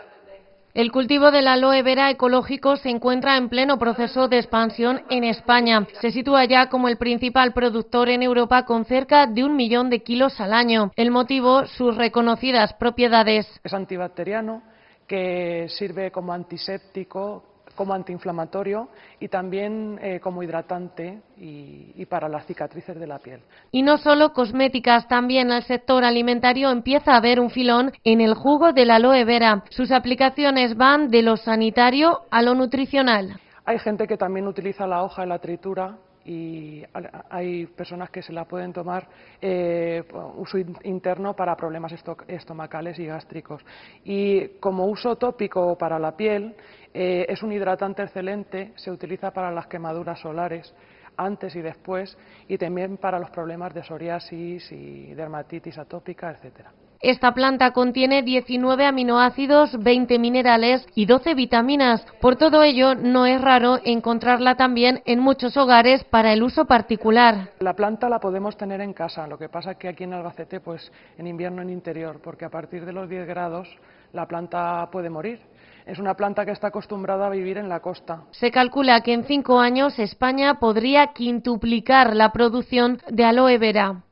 El cultivo del aloe vera ecológico se encuentra en pleno proceso de expansión en España. Se sitúa ya como el principal productor en Europa con cerca de 1 millón de kilos al año. El motivo, sus reconocidas propiedades. Es antibacteriano, que sirve como antiséptico, como antiinflamatorio y también como hidratante y para las cicatrices de la piel. Y no solo cosméticas, también el sector alimentario empieza a ver un filón en el jugo del aloe vera. Sus aplicaciones van de lo sanitario a lo nutricional. Hay gente que también utiliza la hoja de la tritura y hay personas que se la pueden tomar uso interno para problemas estomacales y gástricos. Y como uso tópico para la piel, es un hidratante excelente, se utiliza para las quemaduras solares antes y después y también para los problemas de psoriasis y dermatitis atópica, etcétera. Esta planta contiene 19 aminoácidos, 20 minerales y 12 vitaminas. Por todo ello, no es raro encontrarla también en muchos hogares para el uso particular. La planta la podemos tener en casa, lo que pasa es que aquí en Albacete, pues en invierno en interior, porque a partir de los 10 grados la planta puede morir. Es una planta que está acostumbrada a vivir en la costa. Se calcula que en 5 años España podría quintuplicar la producción de aloe vera.